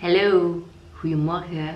Hallo, goedemorgen.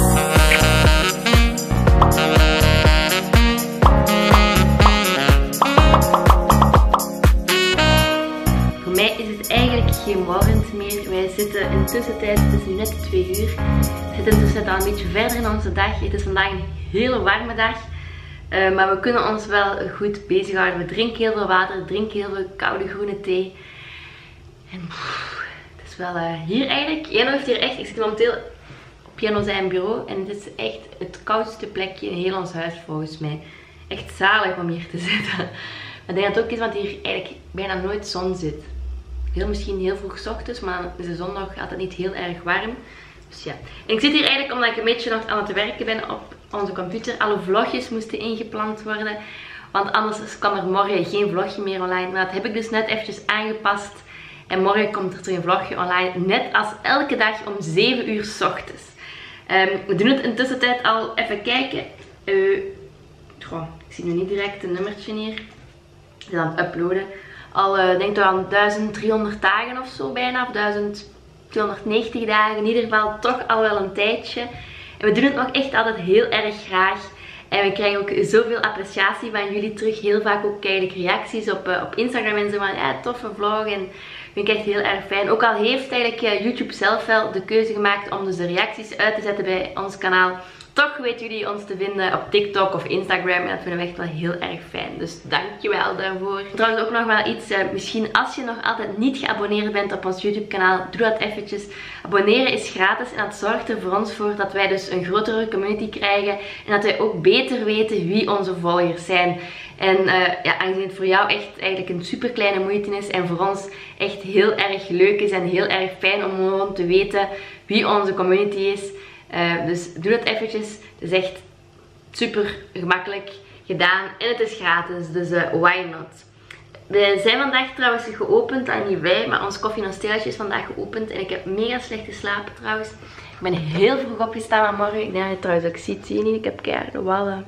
Voor mij is het eigenlijk geen morgen meer. Wij zitten in de tussentijd, het is nu net 2 uur. We zitten intussen al een beetje verder in onze dag. Het is vandaag een hele warme dag. Maar we kunnen ons wel goed bezighouden. We drinken heel veel water, drinken heel veel koude groene thee. En het is wel hier eigenlijk. Jano heeft hier echt, ik zit momenteel op Jano zijn bureau. En het is echt het koudste plekje in heel ons huis volgens mij. Echt zalig om hier te zitten. Maar ik denk dat het ook is, want hier eigenlijk bijna nooit zon zit. Misschien heel vroeg 's ochtends, maar is de zon nog altijd niet heel erg warm. Dus ja. En ik zit hier eigenlijk omdat ik een beetje nog aan het werken ben op onze computer. Alle vlogjes moesten ingepland worden. Want anders kwam er morgen geen vlogje meer online. Maar dat heb ik dus net eventjes aangepast. En morgen komt er terug een vlogje online. Net als elke dag om 7 uur 's ochtends. We doen het intussen tijd al even kijken. Ik zie nu niet direct een nummertje hier. Ik ben aan het uploaden. Al denk ik aan 1300 dagen of zo bijna. Of 1290 dagen. In ieder geval toch al wel een tijdje. En we doen het nog echt altijd heel erg graag. En we krijgen ook zoveel appreciatie van jullie terug. Heel vaak ook eigenlijk reacties op Instagram en zo van ja, toffe vlog. En vind ik echt heel erg fijn. Ook al heeft eigenlijk YouTube zelf wel de keuze gemaakt om dus de reacties uit te zetten bij ons kanaal. Toch weten jullie ons te vinden op TikTok of Instagram. En dat vinden we echt wel heel erg fijn. Dus dankjewel daarvoor. Trouwens ook nog wel iets. Misschien als je nog altijd niet geabonneerd bent op ons YouTube kanaal. Doe dat eventjes. Abonneren is gratis. En dat zorgt er voor ons voor dat wij dus een grotere community krijgen. En dat wij ook beter weten wie onze volgers zijn. En ja, aangezien het voor jou echt eigenlijk een super kleine moeite is. En voor ons echt heel erg leuk is. En heel erg fijn om gewoon te weten wie onze community is. Dus doe dat eventjes. Het is echt super gemakkelijk gedaan. En het is gratis. Dus why not? We zijn vandaag trouwens geopend. Niet wij, maar ons koffie en theehuisje is vandaag geopend. En ik heb mega slecht geslapen trouwens. Ik ben heel vroeg opgestaan vanmorgen. Ik denk dat je het trouwens ook ziet. Zie je niet? Ik heb keihard wallen.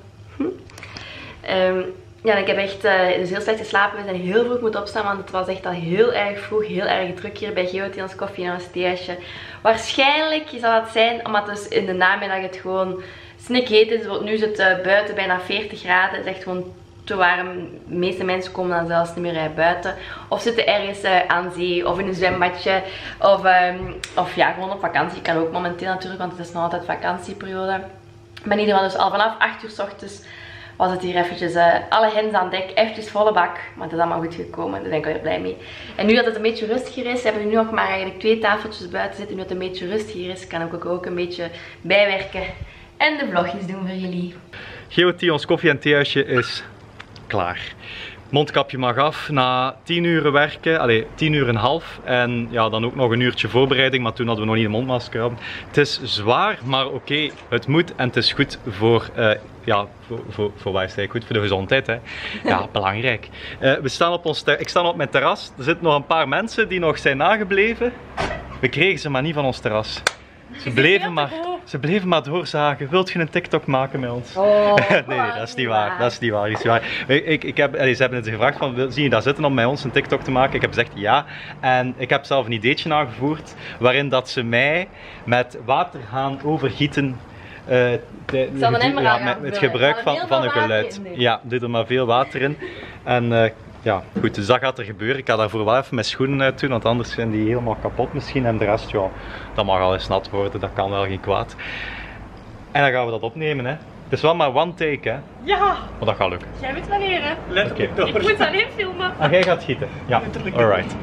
Ja, ik heb echt dus heel slecht geslapen. We zijn heel vroeg moeten opstaan, want het was echt al heel erg vroeg, heel erg druk hier bij Geo, ons koffie en ons theehuisje. Waarschijnlijk zal het zijn omdat dus in de namiddag het gewoon snikheet is. Nu is het buiten bijna 40 graden. Het is echt gewoon te warm. De meeste mensen komen dan zelfs niet meer buiten. Of zitten ergens aan zee of in een zwembadje. Of ja, gewoon op vakantie. Kan ook momenteel natuurlijk, want het is nog altijd vakantieperiode. Maar in ieder geval dus al vanaf 8 uur 's ochtends was het hier eventjes alle hens aan dek, eventjes volle bak. Maar het is allemaal goed gekomen, daar ben ik wel blij mee. En nu dat het een beetje rustiger is, hebben we nu nog maar eigenlijk 2 tafeltjes buiten zitten. Nu dat het een beetje rustiger is, kan ik ook een beetje bijwerken en de vlogjes doen voor jullie. Geo, ons koffie en theehuisje is klaar. Mondkapje mag af na 10 uur werken, 10 uur en half. En ja, dan ook nog een uurtje voorbereiding, maar toen hadden we nog niet een mondmasker op. Het is zwaar, maar oké, het moet en het is goed voor, ja, voor wat is het goed? Voor de gezondheid, hè. Ja, belangrijk. We staan op ik sta op mijn terras. Er zitten nog een paar mensen die nog zijn nagebleven. We kregen ze maar niet van ons terras. Ze bleven maar doorzagen. Wilt je een TikTok maken met ons? Oh, nee, dat is niet waar. Dat is niet waar. Ze hebben het gevraagd van, zie je daar zitten om met ons een TikTok te maken? Ik heb gezegd ja. En ik heb zelf een ideetje aangevoerd waarin dat ze mij met water gaan overgieten. Met het gebruik van een geluid. Ja, doe er maar veel water in. En ja, goed, dus dat gaat er gebeuren. Ik ga daarvoor wel even mijn schoenen uit doen, want anders zijn die helemaal kapot misschien. En de rest, ja, dat mag al eens nat worden, dat kan wel geen kwaad. En dan gaan we dat opnemen, hè. Het is wel maar one take, hè. Ja! Maar dat gaat lukken. Jij moet wel leren. Letterlijk. Ik moet alleen filmen. En jij gaat gieten? Ja, alright.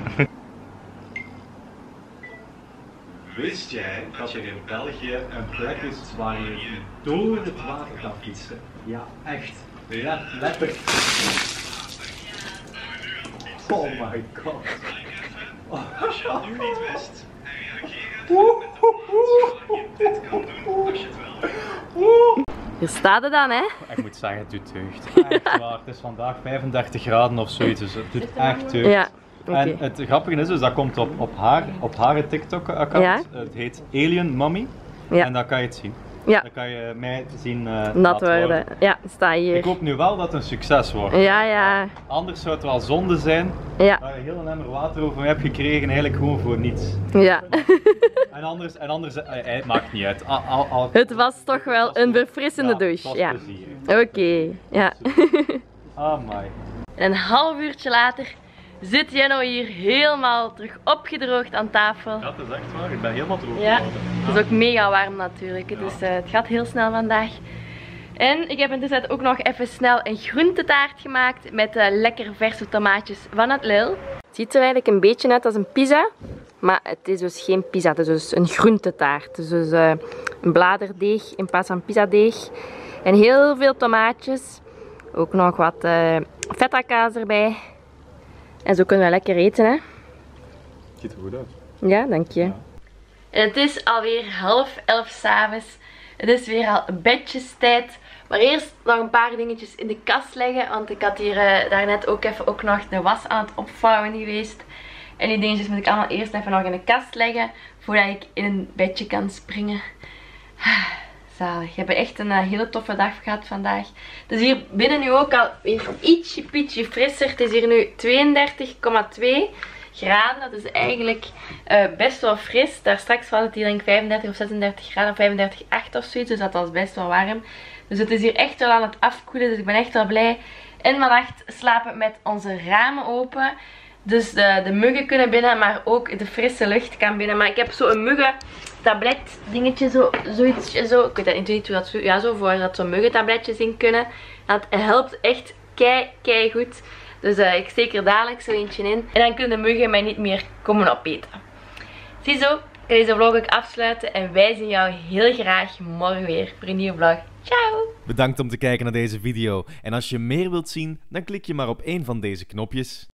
Wist jij dat er in België een plek is waar je door het water kan fietsen? Ja, echt. Ja, letterlijk. Oh my god. Als je het nu niet wist en reageren met dit kan doen als je het wel. Hier staat het dan, hè? Ik moet zeggen, het doet deugd. Echt waar, het is vandaag 35 graden of zoiets, dus het doet echt deugd. Ja. Okay. En het grappige is dus, dat komt op haar TikTok account. Ja? Het heet Alien Mommy. Ja. En dan kan je het zien. Ja. Dan kan je mij zien Nat worden. Ja, sta hier. Ik hoop nu wel dat het een succes wordt. Ja, ja. Anders zou het wel zonde zijn Ja. dat je heel een emmer water over me hebt gekregen, eigenlijk gewoon voor niets. Ja. En anders het maakt niet uit. Het was toch wel een verfrissende Het douche. was Ja. plezier. Oké. Ja. Amai. En een half uurtje later zit Jenno hier helemaal terug opgedroogd aan tafel. Dat is echt waar, ik ben helemaal droog Ja, geworden. het is ook mega warm natuurlijk, dus het gaat heel snel vandaag. En ik heb intussen ook nog even snel een groentetaart gemaakt met lekker verse tomaatjes van het Lil. Het ziet er eigenlijk een beetje uit als een pizza, maar het is dus geen pizza, het is dus een groentetaart. Dus een bladerdeeg in plaats van pizzadeeg. En heel veel tomaatjes, ook nog wat feta kaas erbij. En zo kunnen we lekker eten, hè. Het ziet er goed uit. Ja, dank je. Ja. En het is alweer 10:30 s'avonds. Het is weer al bedjestijd. Maar eerst nog een paar dingetjes in de kast leggen. Want ik had hier daarnet ook nog de was aan het opvouwen geweest. En die dingetjes moet ik allemaal eerst even nog in de kast leggen. Voordat ik in een bedje kan springen. Zalig. We hebben echt een hele toffe dag gehad vandaag. Het is hier binnen nu ook al weer ietsje pietje frisser. Het is hier nu 32,2 graden. Dat is eigenlijk best wel fris. Daar straks was het hier denk ik 35 of 36 graden, 35,8 of zoiets. Dus dat was best wel warm. Dus het is hier echt wel aan het afkoelen. Dus ik ben echt wel blij. En vannacht slapen met onze ramen open. Dus de muggen kunnen binnen, maar ook de frisse lucht kan binnen. Maar ik heb zo'n muggentablet dingetje, zoiets zo. Ik weet niet hoe dat zo, ja, zo voor dat zo'n muggentabletjes in kunnen. Dat helpt echt kei goed. Dus ik steek er dadelijk zo eentje in. En dan kunnen de muggen mij niet meer komen opeten. Ziezo, ik ga deze vlog ook afsluiten. En wij zien jou heel graag morgen weer voor een nieuwe vlog. Ciao! Bedankt om te kijken naar deze video. En als je meer wilt zien, dan klik je maar op een van deze knopjes.